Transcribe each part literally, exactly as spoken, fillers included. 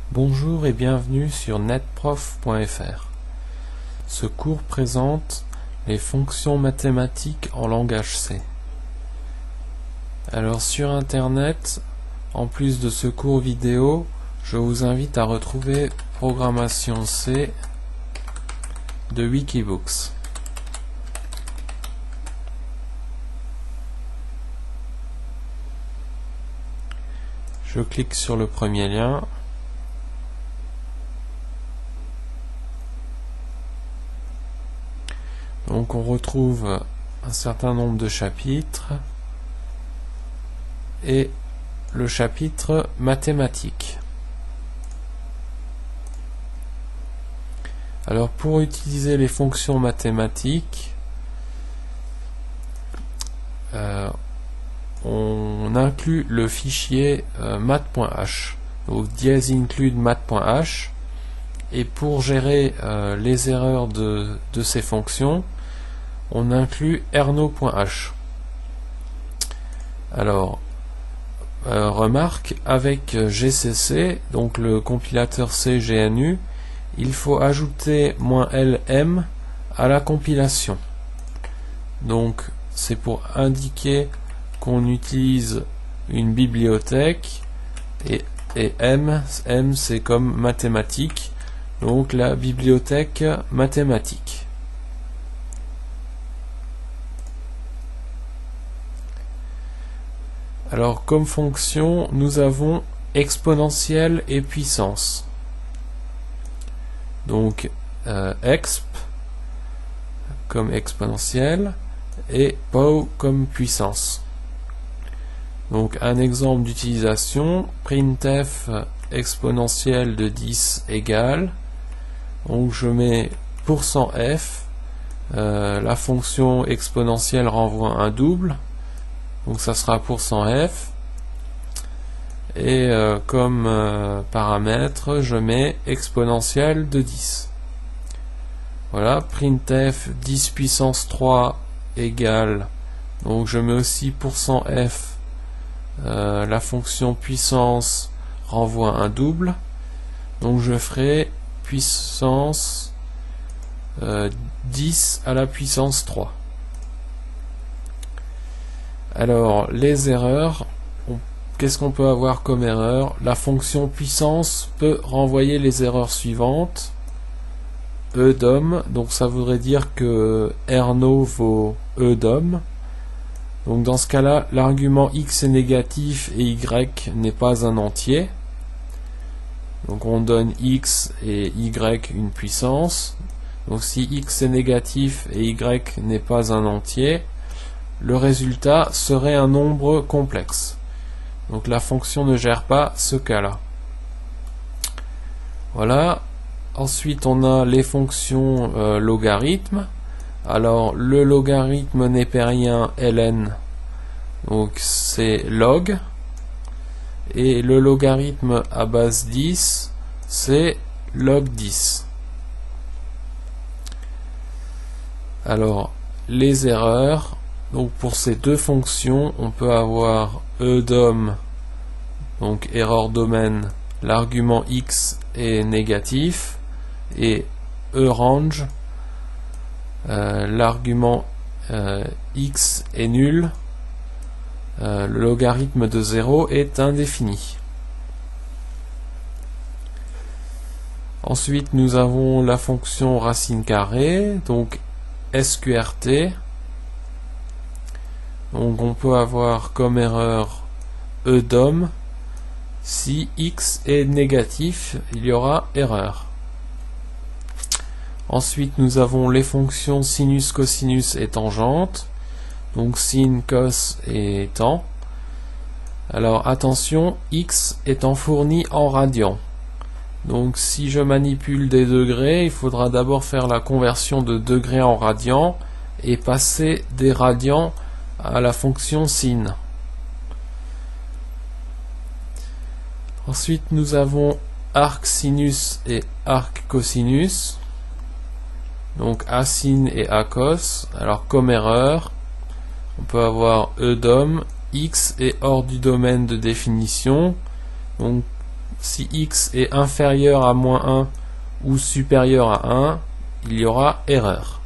Bonjour et bienvenue sur netprof point F R. Ce cours présente les fonctions mathématiques en langage C. Alors sur internet, en plus de ce cours vidéo, je vous invite à retrouver Programmation C de Wikibooks. Je clique sur le premier lien. Donc on retrouve un certain nombre de chapitres et le chapitre mathématiques. Alors pour utiliser les fonctions mathématiques, euh, on inclut le fichier euh, math.h, donc dièse include math.h, et pour gérer euh, les erreurs de, de ces fonctions, on inclut erno.h. Alors, euh, remarque, avec G C C, donc le compilateur C G N U, il faut ajouter -lm à la compilation. Donc, c'est pour indiquer qu'on utilise une bibliothèque, et, et M, M c'est comme mathématique, donc la bibliothèque mathématique. Alors comme fonction, nous avons exponentielle et puissance. Donc euh, exp comme exponentielle et pow comme puissance. Donc un exemple d'utilisation, printf exponentielle de dix égale, donc je mets %f, euh, la fonction exponentielle renvoie un double, donc ça sera %f, et euh, comme euh, paramètre je mets exponentielle de dix. Voilà, printf dix puissance trois égale, donc je mets aussi %f, euh, la fonction puissance renvoie un double, donc je ferai puissance euh, dix à la puissance trois. Alors les erreurs, qu'est-ce qu'on peut avoir comme erreur? La fonction puissance peut renvoyer les erreurs suivantes. E d'homme, donc ça voudrait dire que erno vaut E d'homme. Donc dans ce cas-là, l'argument x est négatif et y n'est pas un entier. Donc on donne x et y une puissance. Donc si x est négatif et y n'est pas un entier, le résultat serait un nombre complexe. Donc la fonction ne gère pas ce cas-là. Voilà. Ensuite on a les fonctions euh, logarithmes. Alors le logarithme népérien ln, donc c'est log. Et le logarithme à base dix, c'est log dix. Alors, les erreurs, donc pour ces deux fonctions, on peut avoir E d'homme, donc erreur domaine, l'argument x est négatif, et E range, euh, l'argument euh, x est nul. Euh, le logarithme de zéro est indéfini. Ensuite nous avons la fonction racine carrée, donc S Q R T. Donc on peut avoir comme erreur E d'homme. Si x est négatif, il y aura erreur. Ensuite nous avons les fonctions sinus, cosinus et tangente. Donc sin, cos et tan. Alors attention, x étant fourni en radians. Donc si je manipule des degrés, il faudra d'abord faire la conversion de degrés en radians et passer des radians à la fonction sin. Ensuite nous avons arc sinus et arc cosinus. Donc asin et acos. Alors comme erreur, on peut avoir E d'homme, x est hors du domaine de définition, donc si x est inférieur à moins un ou supérieur à un, il y aura erreur.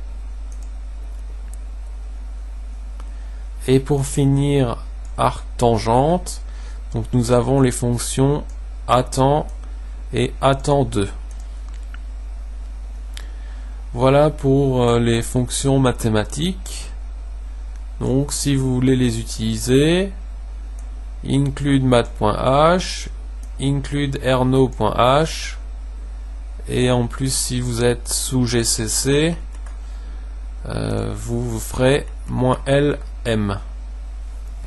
Et pour finir, arc tangente, donc nous avons les fonctions attend et attend deux. Voilà pour les fonctions mathématiques. Donc si vous voulez les utiliser, include math.h, include erno.h, et en plus si vous êtes sous G C C, euh, vous, vous ferez -lm.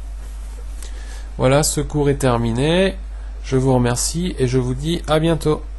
Voilà, ce cours est terminé. Je vous remercie et je vous dis à bientôt.